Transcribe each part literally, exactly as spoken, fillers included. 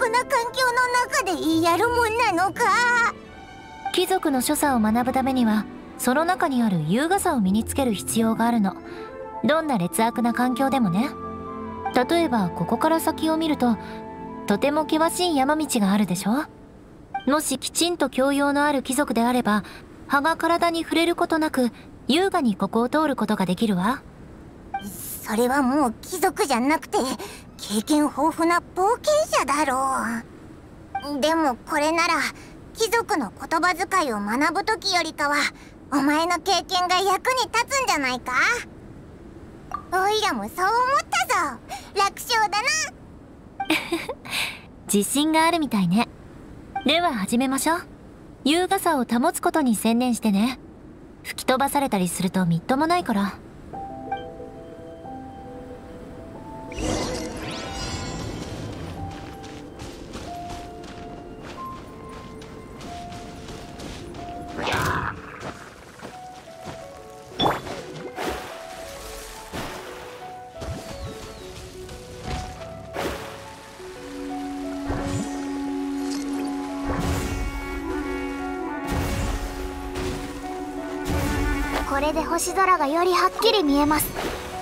な環境の中でやるもんなのか。 貴族の所作を学ぶためにはその中にある優雅さを身につける必要があるの。どんな劣悪な環境でもね。例えばここから先を見るととても険しい山道があるでしょ。もしきちんと教養のある貴族であれば葉が体に触れることなく優雅にここを通ることができるわ。 それはもう貴族じゃなくて経験豊富な冒険者だろう。でもこれなら貴族の言葉遣いを学ぶ時よりかはお前の経験が役に立つんじゃないか。おいらもそう思ったぞ。楽勝だな。 自信があるみたいね。では始めましょう。優雅さを保つことに専念してね。吹き飛ばされたりするとみっともないから。 これで星空がよりはっきり見えます。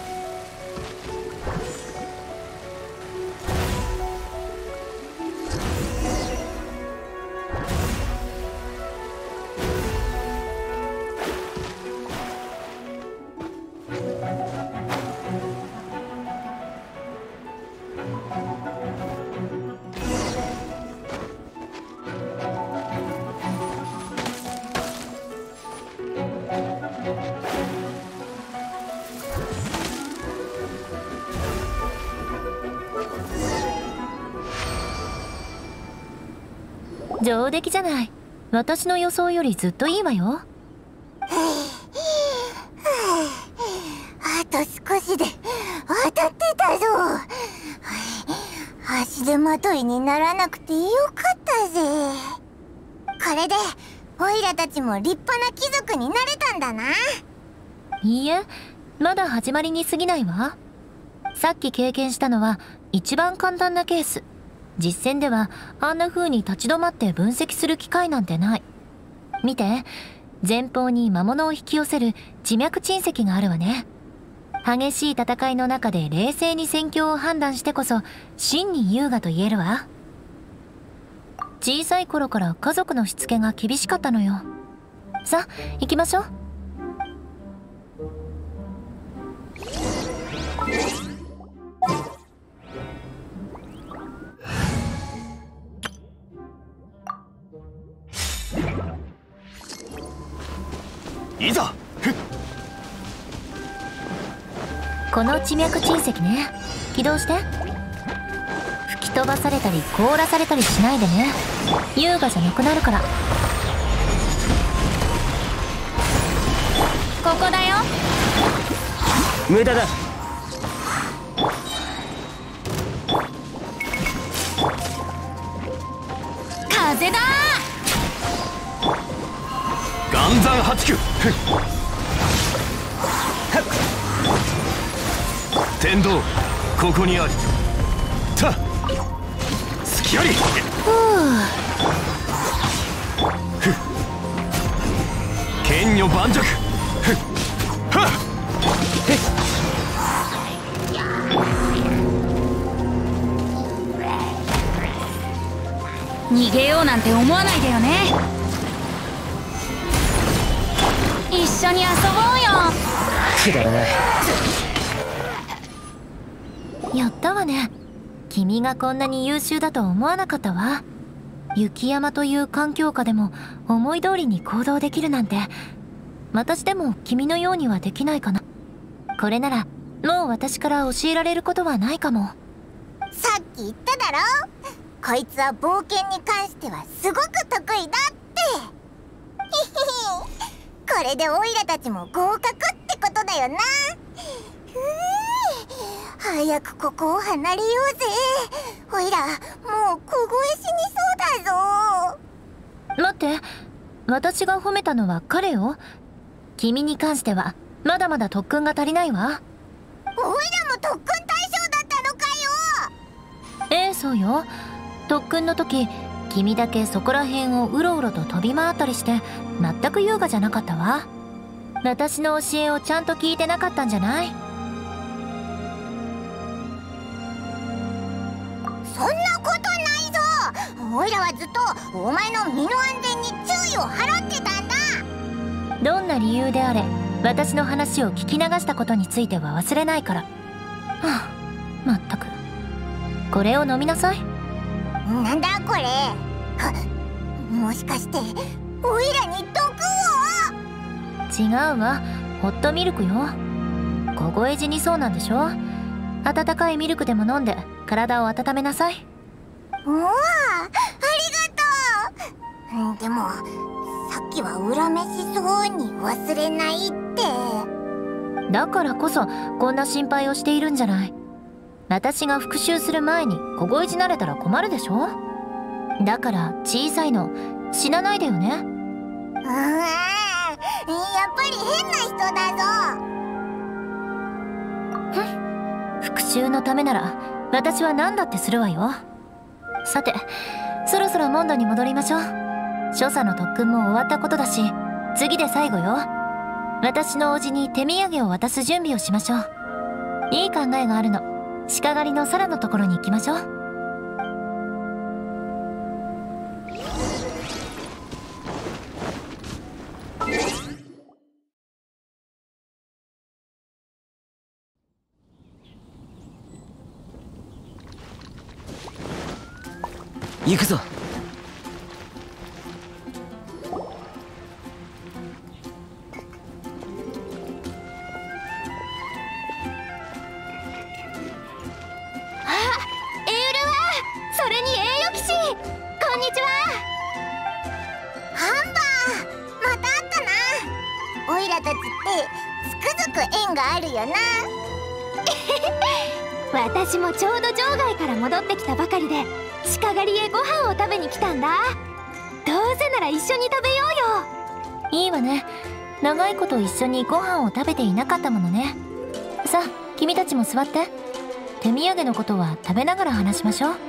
上出来じゃない。私の予想よりずっといいわよ。 あと少しで当たってたぞ。足手まといにならなくてよかったぜ。これでオイラたちも立派な貴族になれたんだな。 いいえ、まだ始まりに過ぎないわ。さっき経験したのは一番簡単なケース。実戦ではあんな風に立ち止まって分析する機会なんてない。見て、前方に魔物を引き寄せる地脈鎮石があるわね。激しい戦いの中で冷静に戦況を判断してこそ真に優雅と言えるわ。小さい頃から家族のしつけが厳しかったのよ。さあ行きましょう。 いざ。 この地脈鎮石ね、起動して。吹き飛ばされたり凍らされたりしないでね。優雅じゃなくなるから。ここだよ。 無駄だ。 風だ。 岩山八九。天道ここにあり。た隙あり。剣女盤石。はっ逃げようなんて思わないでよね。一緒に遊ぼうよ。 くだらない。 やったわね。君がこんなに優秀だと思わなかったわ。雪山という環境下でも思い通りに行動できるなんて、私でも君のようにはできないかな。これならもう私から教えられることはないかも。 さっき言っただろ、こいつは冒険に関してはすごく得意だって。これでオイラたちも合格ってことだよな。早くここを離れようぜ。オイラもう凍え死にそうだぞ。 待って、私が褒めたのは彼よ。君に関してはまだまだ特訓が足りないわ。 オイラも特訓対象だったのかよ。 ええ、そうよ。 特訓の時君だけそこら辺をうろうろと飛び回ったりして全く優雅じゃなかったわ。私の教えをちゃんと聞いてなかったんじゃない？ そんなことないぞ。おいらはずっとお前の身の安全に注意を払ってたんだ。 どんな理由であれ私の話を聞き流したことについては忘れないから。はあ、まったく。これを飲みなさい。 なんだこれ。はもしかしておいらに毒を？ 違うわ、ホットミルクよ。凍え死にそうなんでしょ。温かいミルクでも飲んで体を温めなさい。 おお、ありがとう。でもさっきは恨めしそうに忘れないって。 だからこそこんな心配をしているんじゃない。私が復讐する前に凍え死なれたら困るでしょ。だから小さいの死なないでよね。 うーん、やっぱり変な人だぞ。 ふん、復讐のためなら私は何だってするわよ。さて、そろそろモンドに戻りましょう。所作の特訓も終わったことだし、次で最後よ。私の叔父に手土産を渡す準備をしましょう。いい考えがあるの。鹿狩りのサラのところに行きましょう。 行くぞ。 私もちょうど場外から戻ってきたばかりで鹿狩りへご飯を食べに来たんだ。どうせなら一緒に食べようよ。いいわね。長いこと一緒にご飯を食べていなかったものね。さあ君たちも座って。手土産のことは食べながら話しましょう。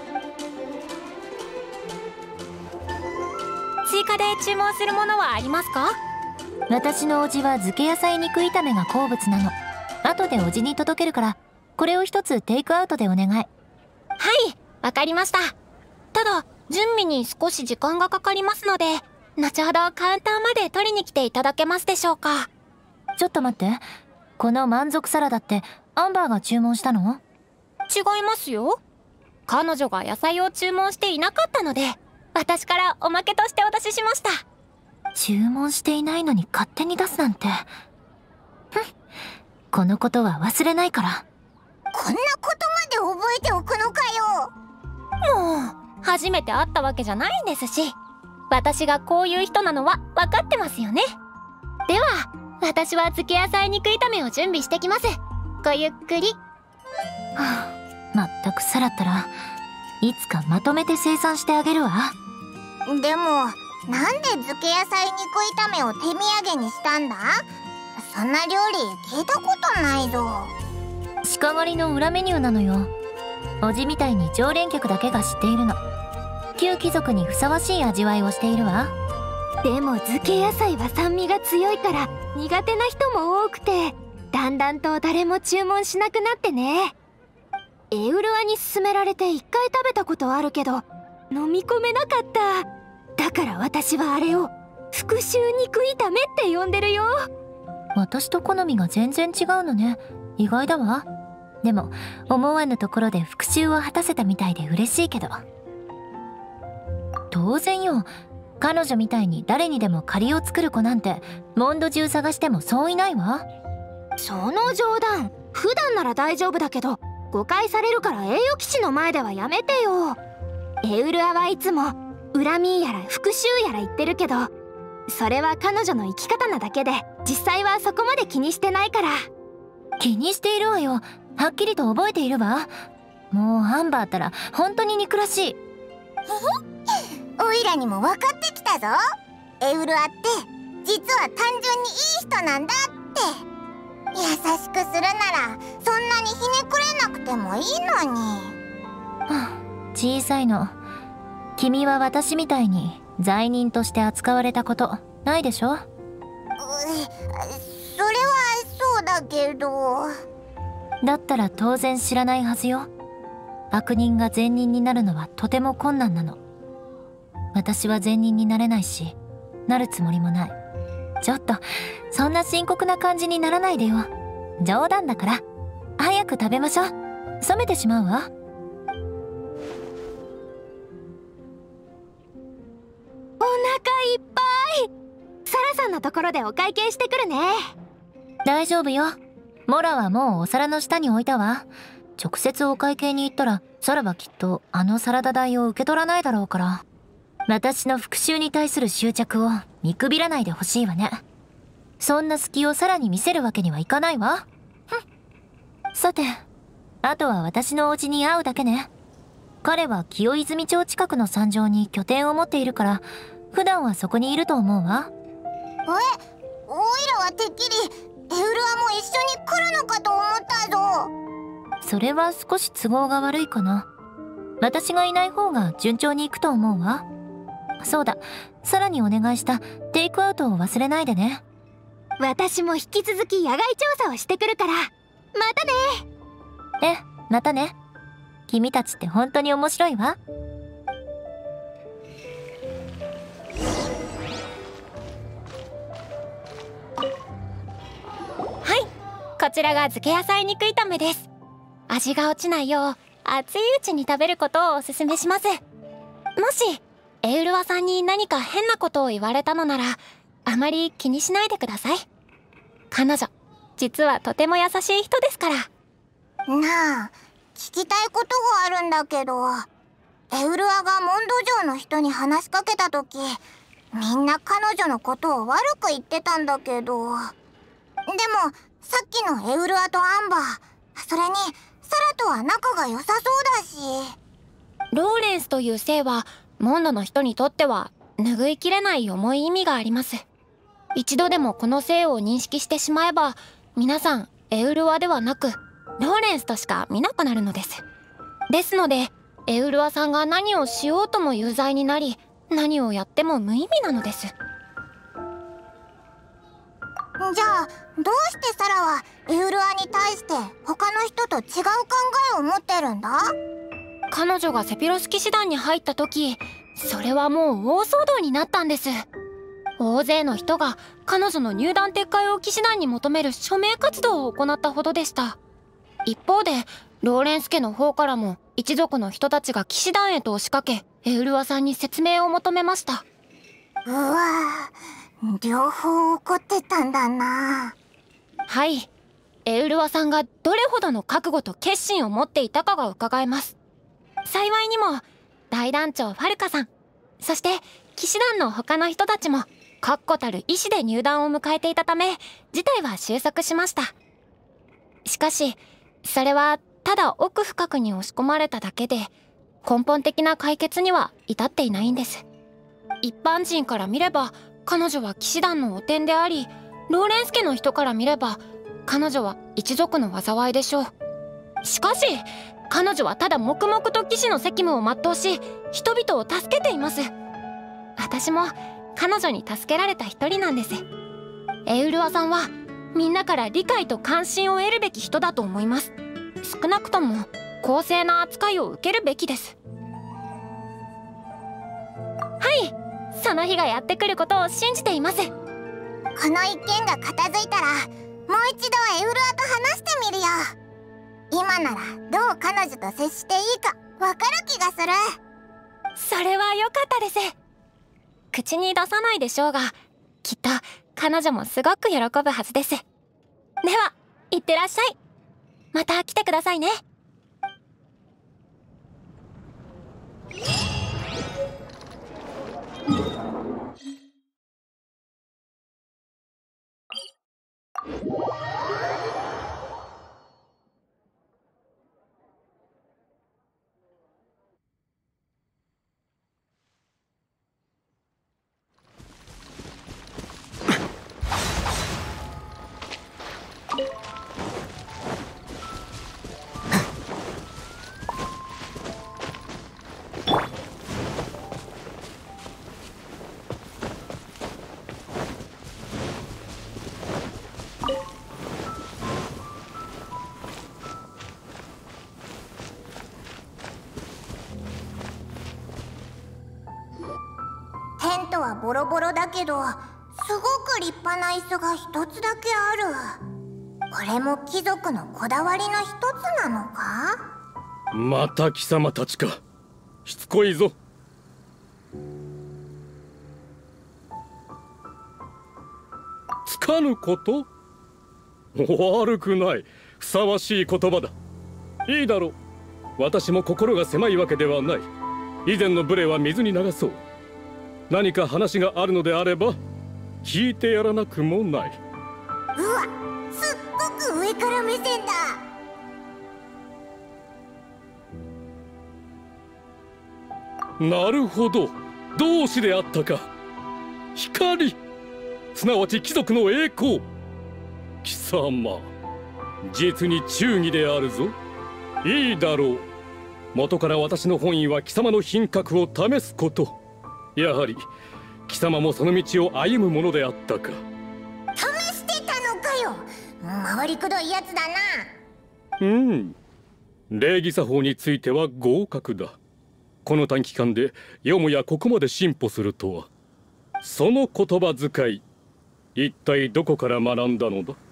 追加で注文するものはありますか？ 私のおじは漬け野菜肉炒めが好物なの。後でおじに届けるからこれを一つテイクアウトでお願い。 はい、わかりました。ただ準備に少し時間がかかりますので後ほどカウンターまで取りに来ていただけますでしょうか？ ちょっと待って、この満足サラダってアンバーが注文したの？ 違いますよ。彼女が野菜を注文していなかったので私からおまけとしてお出ししました。 注文していないのに勝手に出すなんて。ふん、このことは忘れないから。 こんなことまで覚えておくのかよ。もう初めて会ったわけじゃないんですし、私がこういう人なのは分かってますよね。では私は漬け野菜肉炒めを準備してきます。ごゆっくり。 はあ、まったくさらったらいつかまとめて生産してあげるわ。 でもなんで漬け野菜肉炒めを手土産にしたんだ？そんな料理聞いたことないぞ。 鹿狩りの裏メニューなのよ。おじみたいに常連客だけが知っているの。旧貴族にふさわしい味わいをしているわ。 でも漬け野菜は酸味が強いから苦手な人も多くてだんだんと誰も注文しなくなってね。エウルアに勧められて一回食べたことはあるけど飲み込めなかった。だから私はあれを復讐肉炒めって呼んでるよ。 私と好みが全然違うのね。意外だわ。でも思わぬところで復讐を果たせたみたいで嬉しいけど。当然よ。彼女みたいに誰にでも借りを作る子なんてモンド中探してもそういないわ。 その冗談普段なら大丈夫だけど誤解されるから栄誉騎士の前ではやめてよ。エウルアはいつも恨みやら復讐やら言ってるけどそれは彼女の生き方なだけで実際はそこまで気にしてないから。 気にしているわよ。はっきりと覚えているわ。もうアンバーったら本当に憎らしい。 おいらにも分かってきたぞ。エウルアって実は単純にいい人なんだって。優しくするならそんなにひねくれなくてもいいのに。 はあ、 小さいの。君は私みたいに罪人として扱われたことないでしょ？ うそれはそうだけど。 だったら当然知らないはずよ。悪人が善人になるのはとても困難なの。私は善人になれないし、なるつもりもない。ちょっとそんな深刻な感じにならないでよ。冗談だから。早く食べましょう。冷めてしまうわ。 お腹いっぱい。サラさんのところでお会計してくるね。 大丈夫よ。モラはもうお皿の下に置いたわ。直接お会計に行ったらサラはきっとあのサラダ代を受け取らないだろうから。私の復讐に対する執着を見くびらないでほしいわね。そんな隙をさらに見せるわけにはいかないわ。ふん。さて、あとは私のお家に会うだけね。彼は清泉町近くの山上に拠点を持っているから、普段はそこにいると思うわ。 え、オイラはてっきりエウルアも一緒に来るのかと思ったぞ。 それは少し都合が悪いかな。私がいない方が順調にいくと思うわ。そうだ、さらにお願いしたテイクアウトを忘れないでね。 私も引き続き野外調査をしてくるから。またね。 え、またね。君たちって本当に面白いわ。 はい、こちらが漬け野菜肉炒めです。味が落ちないよう熱いうちに食べることをおすすめします。もしエウルワさんに何か変なことを言われたのならあまり気にしないでください。彼女実はとても優しい人ですから。 なあ、聞きたいことがあるんだけど、エウルアがモンド城の人に話しかけた時、みんな彼女のことを悪く言ってたんだけど。でもさっきのエウルアとアンバー、それにサラとは仲が良さそうだし。 ローレンスという姓はモンドの人にとっては拭いきれない重い意味があります。一度でもこの姓を認識してしまえば、皆さんエウルアではなくローレンスとしか見なくなるのです。ですのでエウルアさんが何をしようとも有罪になり、何をやっても無意味なのです。 じゃあどうしてサラはエウルアに対して他の人と違う考えを持ってるんだ？ 彼女がセピロス騎士団に入った時、それはもう大騒動になったんです。大勢の人が彼女の入団撤回を騎士団に求める署名活動を行ったほどでした。一方でローレンス家の方からも一族の人たちが騎士団へと押しかけ、エウルアさんに説明を求めました。 うわぁ、両方怒ってたんだな。 はい、エウルアさんがどれほどの覚悟と決心を持っていたかが伺えます。幸いにも大団長ファルカさん、そして騎士団の他の人たちも確固たる意志で入団を迎えていたため、事態は収束しました。しかしそれはただ奥深くに押し込まれただけで、根本的な解決には至っていないんです。一般人から見れば彼女は騎士団の汚点であり、ローレンス家の人から見れば彼女は一族の災いでしょう。しかし彼女はただ黙々と騎士の責務を全うし、人々を助けています。私も彼女に助けられた一人なんです。エウルアさんはみんなから理解と関心を得るべき人だと思います。少なくとも公正な扱いを受けるべきです。はい、その日がやってくることを信じています。 この一件が片付いたらもう一度エウルアと話してみるよ。今ならどう彼女と接していいかわかる気がする。 それは良かったです。口に出さないでしょうが、きっと彼女もすごく喜ぶはずです。では、いってらっしゃい。また来てくださいね。 ントはボロボロだけど、すごく立派な椅子が一つだけある。これも貴族のこだわりの一つなのか？ また貴様たちか。しつこいぞ。つかぬこと？悪くない。ふさわしい言葉だ。いいだろう。私も心が狭いわけではない。以前の無礼は水に流そう。何か話があるのであれば聞いてやらなくもない。 うわ、すっごく上から目線だ。 なるほど、同志であったか。光、すなわち貴族の栄光。貴様、実に忠義であるぞ。いいだろう。元から私の本意は貴様の品格を試すこと。やはり貴様もその道を歩むものであったか。 試してたのかよ。回りくどいやつだな。 うん、礼儀作法については合格だ。この短期間でよもやここまで進歩するとは。その言葉遣い、一体どこから学んだのだ？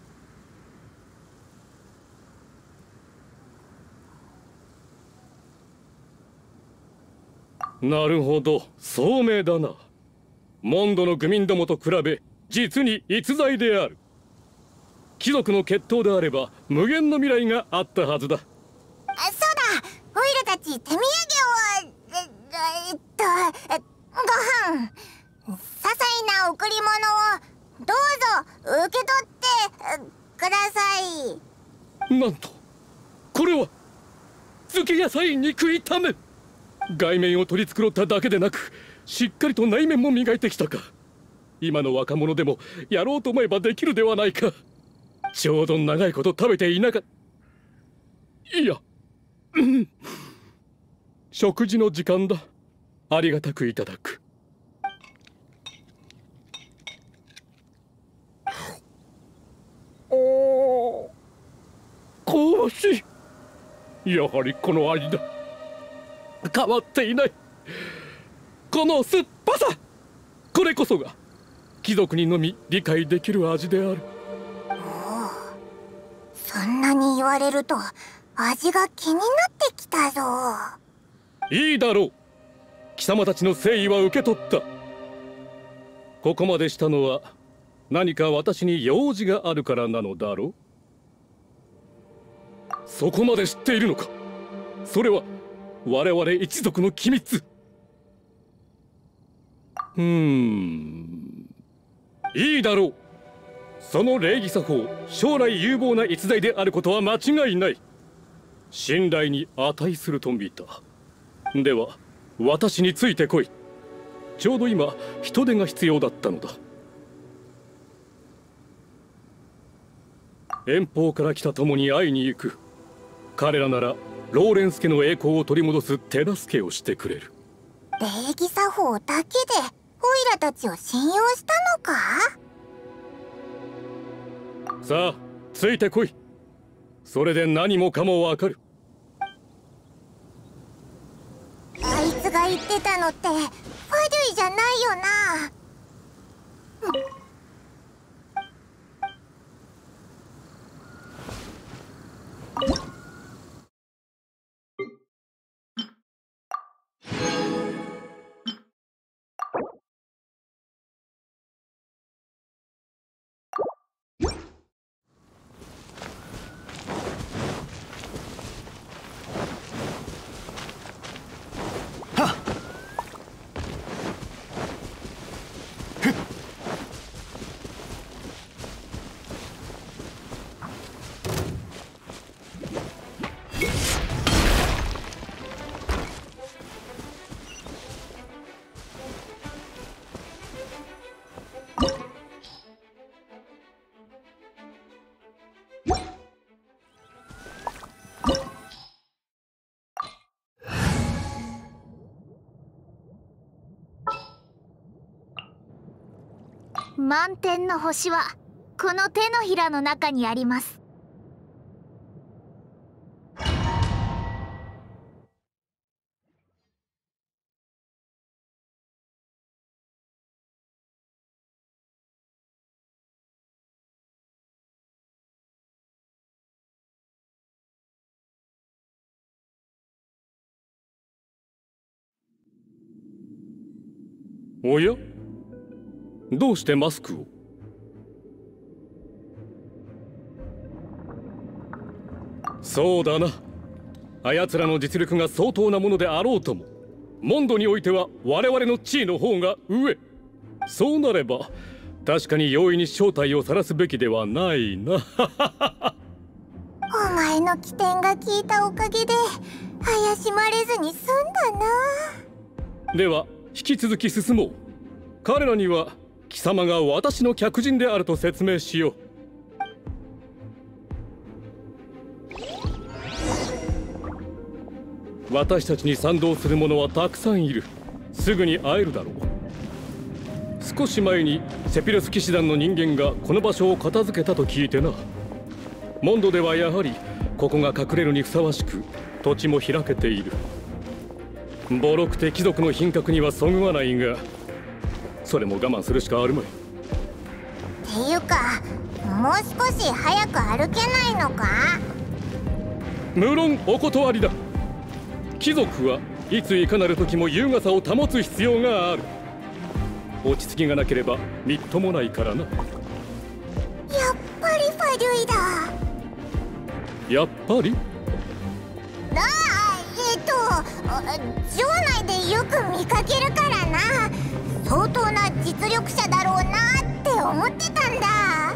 なるほど、聡明だな。モンドの愚民どもと比べ実に逸材である。貴族の血統であれば無限の未来があったはずだ。 あ、そうだ、オイラたち手土産をええっとご飯、些細な贈り物をどうぞ受け取ってください。 なんと、これは漬け野菜肉炒め。外面を取り繕っただけでなく、しっかりと内面も磨いてきたか。今の若者でもやろうと思えばできるではないか。ちょうど長いこと食べていなかった。いや、うん、食事の時間だ。ありがたくいただく。おー、香ばしい。やはりこの味だ。変わっていない。この酸っぱさ、これこそが貴族にのみ理解できる味である。 おお、そんなに言われると味が気になってきたぞ。 いいだろう。貴様たちの誠意は受け取った。ここまでしたのは何か私に用事があるからなのだろう。そこまで知っているのか。それは我々一族の機密。うーん、いいだろう。その礼儀作法、将来有望な逸材であることは間違いない。信頼に値すると見た。では私についてこい。ちょうど今人手が必要だったのだ。遠方から来た友に会いに行く。彼らならローレンス家の栄光を取り戻す手助けをしてくれる。 礼儀作法だけでオイラたちを信用したのか？ さあ、ついてこい。それで何もかもわかる。 あいつが言ってたのってファデュイじゃないよな。 満天の星はこの手のひらの中にあります。 おや、どうしてマスクを？そうだな。あやつらの実力が相当なものであろうとも、モンドにおいては我々の地位の方が上。そうなれば確かに容易に正体を晒すべきではないな。 お前の起点が効いたおかげで怪しまれずに済んだな。 では引き続き進もう。彼らには貴様が私の客人であると説明しよう。私たちに賛同する者はたくさんいる。すぐに会えるだろう。少し前にセピロス騎士団の人間がこの場所を片付けたと聞いてな。モンドではやはりここが隠れるにふさわしく、土地も開けている。ボロくて貴族の品格にはそぐわないが、それも我慢するしかあるまい。 っていうか、もう少し早く歩けないのか？ 無論お断りだ。貴族はいついかなる時も優雅さを保つ必要がある。落ち着きがなければみっともないからな。 やっぱりファリュイだ。 やっぱり？ ああ、えっと城内でよく見かけるからな。相当な実力者だろうなって思ってたんだ。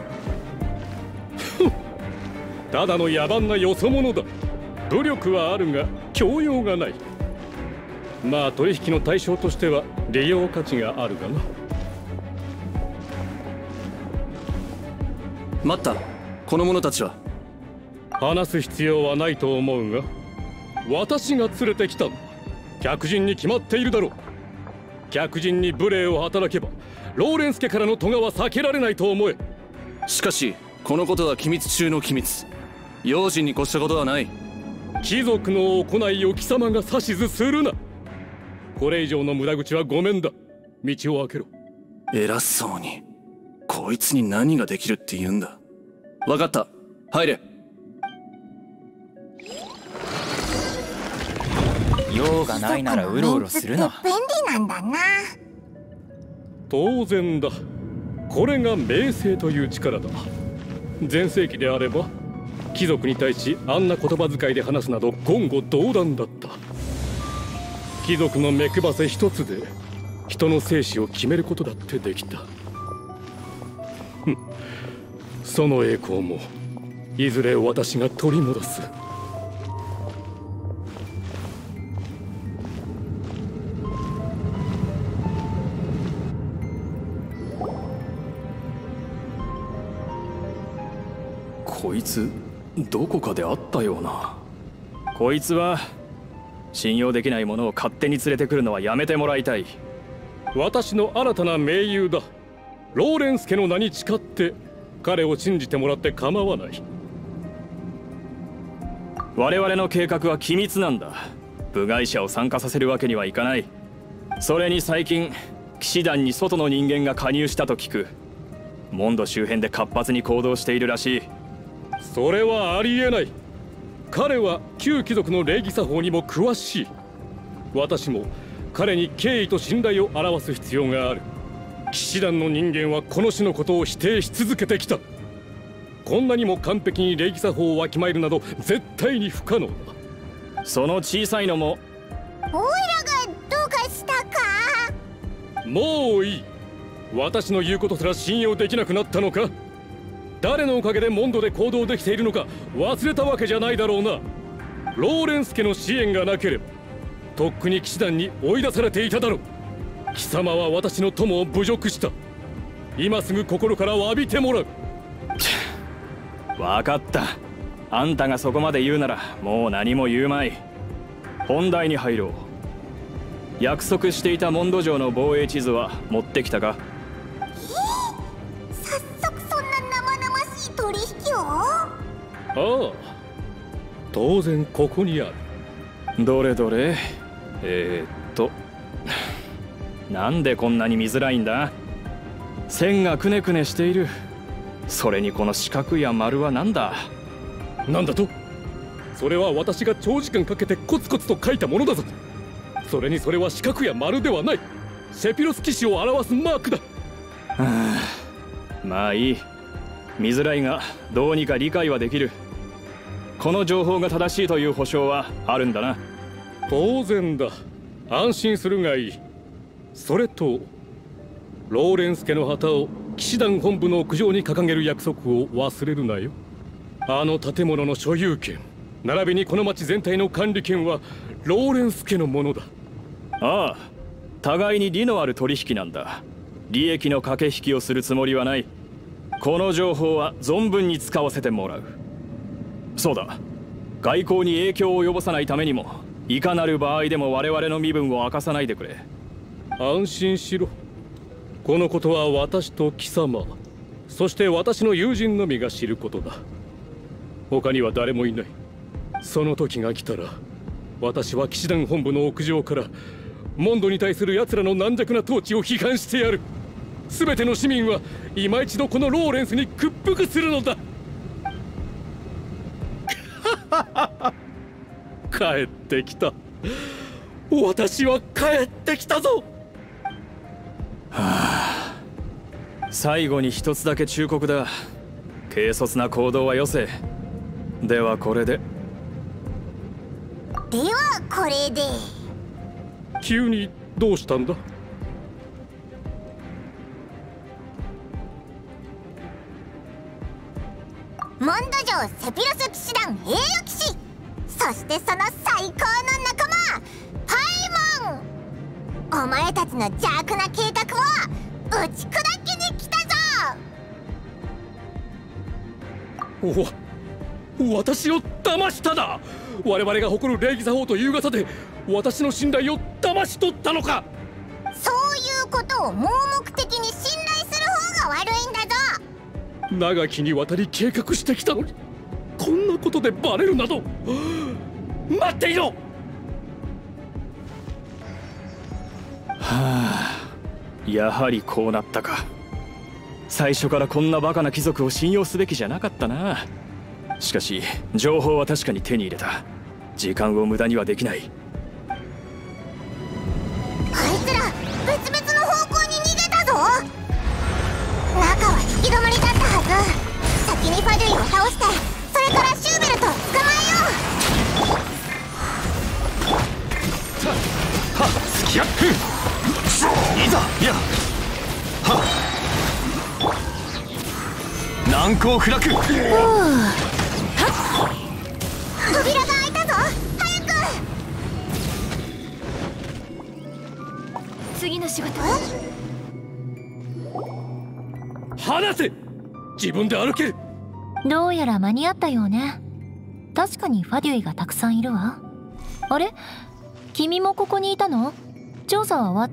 ただの野蛮なよそ者だ。努力はあるが教養がない。まあ取引の対象としては利用価値があるがな。 待った。この者たちは？ 話す必要はないと思うが、私が連れてきたの。客人に決まっているだろう。客人に無礼を働けばローレンス家からの咎は避けられないと思え。 しかしこのことは機密中の機密。用心に越したことはない。 貴族の行いを貴様が指図するな。これ以上の無駄口はごめんだ。道を開けろ。 偉そうに。こいつに何ができるって言うんだ。分かった。入れ。 用がないならうろうろするな。 便利なんだな。 当然だ。これが名声という力だ。前世紀であれば貴族に対しあんな言葉遣いで話すなど言語道断だった。貴族の目配せ一つで人の生死を決めることだってできた。その栄光もいずれ私が取り戻す。 こいつどこかで会ったような。 こいつは信用できないものを勝手に連れてくるのはやめてもらいたい。 私の新たな盟友だ。ローレンス家の名に誓って彼を信じてもらって構わない。 我々の計画は機密なんだ。部外者を参加させるわけにはいかない。それに最近騎士団に外の人間が加入したと聞く。モンド周辺で活発に行動しているらしい。 それはありえない。彼は旧貴族の礼儀作法にも詳しい。私も彼に敬意と信頼を表す必要がある。騎士団の人間はこの種のことを否定し続けてきた。こんなにも完璧に礼儀作法をわきまえるなど絶対に不可能だ。 その小さいのもオイラがどうかしたか？ もういい。私の言うことすら信用できなくなったのか？誰のおかげでモンドで行動できているのか忘れたわけじゃないだろうな。ローレンス家の支援がなければとっくに騎士団に追い出されていただろう。貴様は私の友を侮辱した。今すぐ心から詫びてもらう。 分かった。あんたがそこまで言うならもう何も言うまい。本題に入ろう。約束していたモンド城の防衛地図は持ってきたか？ 早速そんな生々しい取引を？ ああ、当然ここにある。 どれどれ。えー、っとなんでこんなに見づらいんだ？線がくねくねしている。それにこの四角や丸は何だ？ なんだと？それは私が長時間かけてコツコツと書いたものだぞ。それにそれは四角や丸ではない。 セピロス騎士を表すマークだ。 はあ、まあいい。見づらいがどうにか理解はできる。この情報が正しいという保証はあるんだな。 当然だ。安心するがいい。それとローレンス家の旗を騎士団本部の屋上に掲げる約束を忘れるなよ。あの建物の所有権並びにこの町全体の管理権はローレンス家のものだ。 ああ、互いに利のある取引なんだ。利益の駆け引きをするつもりはない。この情報は存分に使わせてもらう。そうだ、外交に影響を及ぼさないためにもいかなる場合でも我々の身分を明かさないでくれ。 安心しろ。このことは私と貴様、そして私の友人のみが知ることだ。他には誰もいない。その時が来たら私は騎士団本部の屋上からモンドに対する奴らの軟弱な統治を批判してやる。全ての市民は今一度このローレンスに屈服するのだ。帰ってきた。私は帰ってきたぞ。 はあ、最後に一つだけ忠告だ。軽率な行動はよせ。ではこれでではこれで。 急にどうしたんだ？ モンド城セピロス騎士団栄誉騎士、そしてその最高の仲間パイモン。お前たちの邪悪な計画を打ち砕きに来たぞ。 お、私を騙しただ。我々が誇る礼儀作法という噂で私の信頼を騙し取ったのか。 そういうことを盲目的に信頼する方が悪いんだぞ。 長きにわたり計画してきたのにこんなことでバレるなど。待っていろ。 はあ、やはりこうなったか。最初からこんなバカな貴族を信用すべきじゃなかったな。しかし情報は確かに手に入れた。時間を無駄にはできない。 あいつら別々の方向に逃げたぞ。中は引き止まりだったはず。先にファデュイを倒してそれからシューベルトを捕まえよう。 はっ、スキヤッフいざやはっ難攻不落。 扉が開いたぞ。早く。 次の仕事離せ。自分で歩ける。 どうやら間に合ったようね。確かにファデュイがたくさんいるわ。あれ、君もここにいたの？調査は終わった？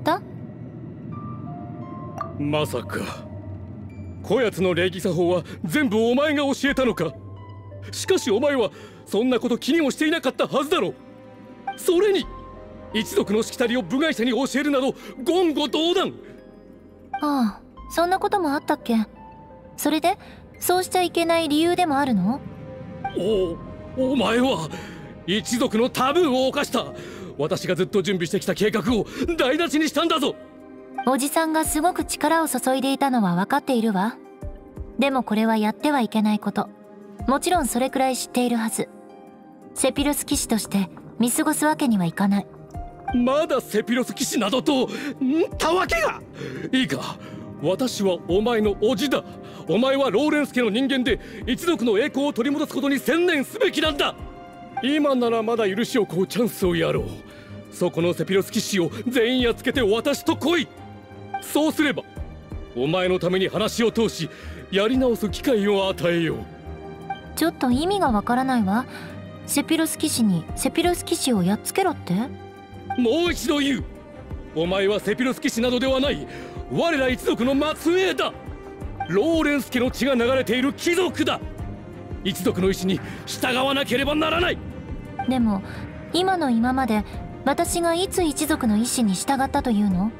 まさかこやつの礼儀作法は全部お前が教えたのか。しかしお前はそんなこと気にもしていなかったはずだろう。それに一族のしきたりを部外者に教えるなど言語道断。 ああ、そんなこともあったっけ。それでそうしちゃいけない理由でもあるの？ おお前は一族のタブーを犯した。私がずっと準備してきた計画を台無しにしたんだぞ。 おじさんがすごく力を注いでいたのは分かっているわ。でもこれはやってはいけないこと。もちろんそれくらい知っているはず。セピロス騎士として見過ごすわけにはいかない。 まだセピロス騎士などとんたわけが。いいか、私はお前の叔父だ。お前はローレンス家の人間で一族の栄光を取り戻すことに専念すべきなんだ。今ならまだ許しを請うチャンスをやろう。そこのセピロス騎士を全員やっつけて私と来い。そうすればお前のために話を通しやり直す機会を与えよう。 ちょっと意味がわからないわ。セピロス騎士にセピロス騎士をやっつけろって？ もう一度言う。お前はセピロス騎士などではない。我ら一族の末裔だ。ローレンス家の血が流れている貴族だ。一族の意志に従わなければならない。 でも今の今まで私がいつ一族の意志に従ったというの？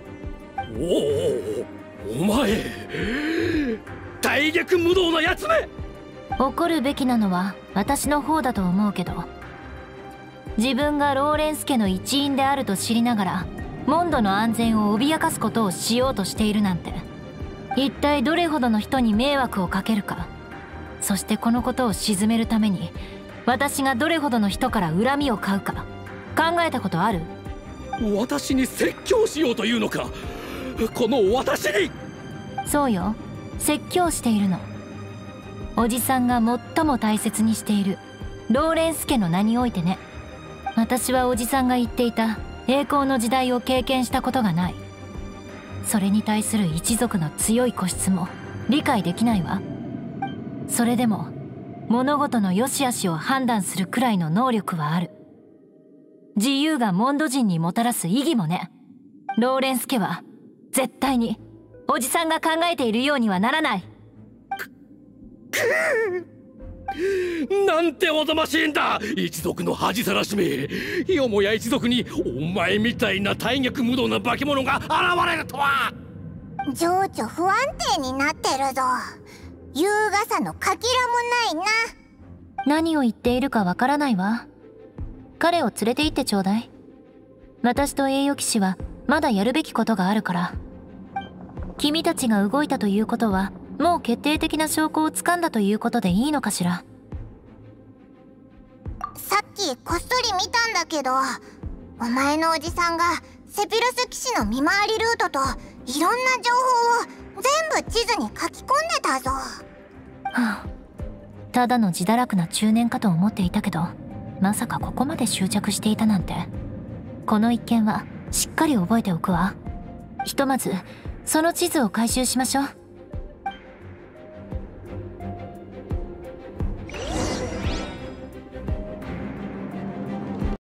おお、お前大逆無道なやつめ。 怒るべきなのは私の方だと思うけど、自分がローレンス家の一員であると知りながらモンドの安全を脅かすことをしようとしているなんて、一体どれほどの人に迷惑をかけるか。そしてこのことを鎮めるために私がどれほどの人から恨みを買うか考えたことある？ 私に説教しようというのか？この私に。 そうよ、説教しているの。おじさんが最も大切にしているローレンス家の名においてね。私はおじさんが言っていた栄光の時代を経験したことがない。それに対する一族の強い固執も理解できないわ。それでも物事の良し悪しを判断するくらいの能力はある。自由がモンド人にもたらす意義もね。ローレンス家は絶対におじさんが考えているようにはならない。 なんておぞましいんだ、一族の恥さらしめ。よもや一族にお前みたいな大逆無道な化け物が現れるとは。 情緒不安定になってるぞ。優雅さのかけらもないな。 何を言っているかわからないわ。彼を連れて行ってちょうだい。私と栄誉騎士はまだやるべきことがあるから。君たちが動いたということはもう決定的な証拠をつかんだということでいいのかしら。 さっきこっそり見たんだけど、お前のおじさんがセピロス騎士の見回りルートといろんな情報を全部地図に書き込んでたぞ。はあ、ただの自堕落な中年かと思っていたけど、まさかここまで執着していたなんて。この一件はしっかり覚えておくわ。ひとまずその地図を回収しましょう。